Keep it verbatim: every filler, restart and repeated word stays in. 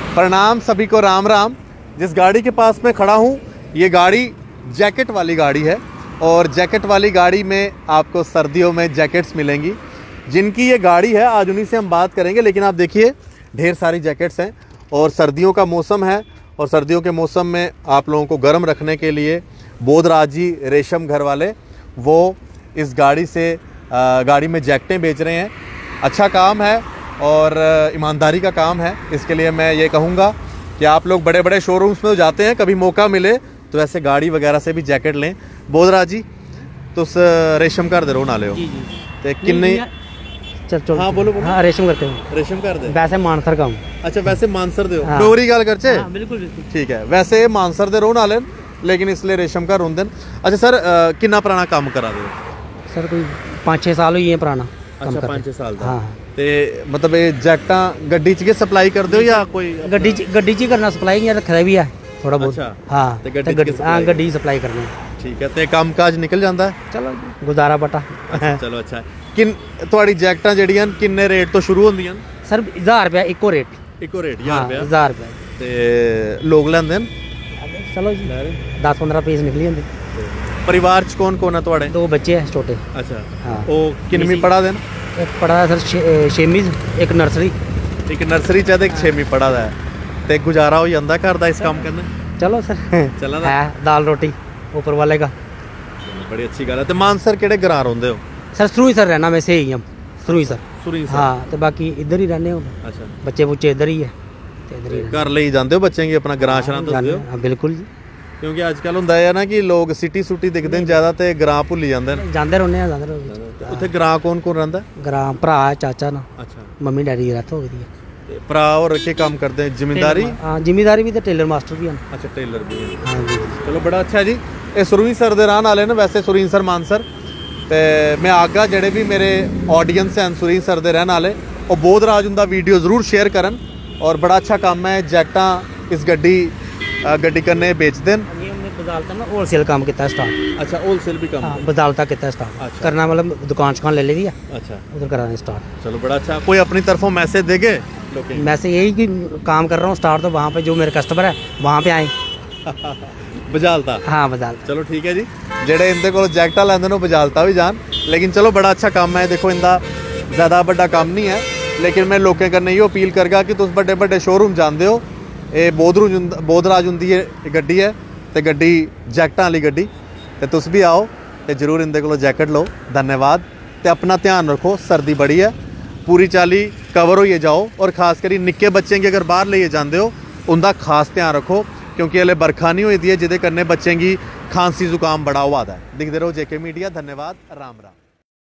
प्रणाम सभी को, राम राम। जिस गाड़ी के पास मैं खड़ा हूँ ये गाड़ी जैकेट वाली गाड़ी है और जैकेट वाली गाड़ी में आपको सर्दियों में जैकेट्स मिलेंगी। जिनकी ये गाड़ी है आज उन्हीं से हम बात करेंगे। लेकिन आप देखिए ढेर सारी जैकेट्स हैं और सर्दियों का मौसम है और सर्दियों के मौसम में आप लोगों को गर्म रखने के लिए बोधराज जी रेशम घर वाले वो इस गाड़ी से आ, गाड़ी में जैकेटें बेच रहे हैं। अच्छा काम है और ईमानदारी का काम है। इसके लिए मैं ये कहूँगा कि आप लोग बड़े बड़े शोरूम्स में जाते हैं, कभी मौका मिले तो ऐसे गाड़ी वगैरह से भी जैकेट लें। बोधराज जी तुस रेशम घर दे रहो नाले हो ते किन्ने चल चल हाँ बोलो बोलो। हाँ रेशम करते हो रेशम कर दे वैसे मानसर का हूँ। अच्छा वैसे मानसर दे हो हाँ। डोगरी गल करचे हाँ, बिल्कुल बिल्कुल ठीक है। वैसे मानसर दे रहो नाले लेकिन इसलिए रेशम घर होंगे। अच्छा सर किन्ना पुराना काम करा दे सर कोई पाँच छः साल हुई है पुराना। अच्छा पाँच छः साल हाँ ते मतलब ये जैकटा गड्डी च सप्लाई कर दो या कोई गड्डी च गड्डी च करना सप्लाई या रखा भी है थोड़ा बहुत। अच्छा हाँ ते ते गड्डी गड्डी च हाँ supply गड्डी सप्लाई करनी ठीक है। ते काम काज निकल जाता है चलो गुजारा बटा। चलो अच्छा किन थोड़ी जैकटा जड़ियां किन्ने रेट तो शुरू होंदियां सर हज़ार रुपया इको रेट। इको रेट हाँ हज़ार रुपया हज़ार रुपया ते लोग लैंदे न चलो जी दस पंद्रह पीस निकली जाते। परिवार च कौन कौन है थोड़े दो बच्चे हैं छोटे। अच्छा हाँ वो किन्नवीं पढ़ा दे न एक पढ़ा है सर छेवीं एक नर्सरी एक नर्सरी च एक छेवीं पढ़ा दा है ते गुजारा हो जांदा घर दा इस काम करने। चलो सर चला है दाल रोटी ऊपर वाले का। बड़ी अच्छी गल है। ते मानसर केड़े ग्रां रहोंदे हो सर सुरुई सर रहना मैं से ही हम सुरुई सर। सुरी सर हाँ तो बाकी इधर ही रहने हो अच्छा बच्चे बुच्चे इधर ही है तो इधर ही घर ले जांदे हो बच्चें गी अपना ग्रां शरां दसदे हो हाँ बिल्कुल जी क्योंकि आजकल हुंदा है ना कि लोग सिटी सुटी दिखदे न ज्यादा ते ग्रां भुल्ली जांदे न। जाते रौने जाते रहो उत्थे ग्रां कौन कौन रहिंदा ग्राम भरा चाचा ना अच्छा मम्मी डैडी की डेथ हो गई है। भरा और के काम करते हैं जिम्मेदारी हाँ जिम्मेदारी भी तो टेलर मास्टर भी हैं। अच्छा टेलर भी है हाँ जी चलो बड़ा अच्छा जी। ये सुरवींसर दे रहने वाले न वैसे सुरवींसर मानसर ते मैं आगा जेडे भी मेरे ऑडियंस हैं सुरवींसर दे रहने वाले और बोधराज उनका वीडियो जरूर शेयर करन और बड़ा अच्छा काम है। जैकटा इस गड्डी गड्डी करने बेचते हैं। बदालता ना होलसेल काम किया स्टार्ट। अच्छा होलसेल भी काम हाँ बदालता किया स्टार्ट अच्छा। करना मतलब दुकान शुकान ले ली है अच्छा उधर कराने स्टार्ट। चलो बड़ा अच्छा। कोई अपनी तरफों मैसेज देगे मैं से यही कि काम कर रहा हूँ स्टार्ट तो वहाँ पे जो मेरे कस्टमर है वहाँ पे आए बजालता हाँ बजालता। चलो ठीक है जी। जेडे इनके को जैकटा लैंदे ने बजालता भी जान लेकिन चलो बड़ा अच्छा काम है। देखो इनका ज़्यादा बड़ा काम नहीं है लेकिन मैं लोगों करने ही अपील करगा कि तुम बड़े बड़े शोरूम जाते हो ये बोधरू बोधराज उनकी गड्डी है तो गड्डी जैकटा वाली गड्डी तो तुस भी आओ तो जरूर इनके को जैकेट लो। धन्यवाद तो अपना ध्यान रखो सर्दी बड़ी है पूरी चाली कवर होइए जाओ और खास करी निक्के बच्चे की अगर बाहर ले जाते हो उनका खास ध्यान रखो क्योंकि हले बरखा नहीं हुई दी है जिदे कन्नै बच्चें की खांसी जुकाम बड़ा हुआ है। दिखते रहो जेके मीडिया। धन्यवाद राम राम।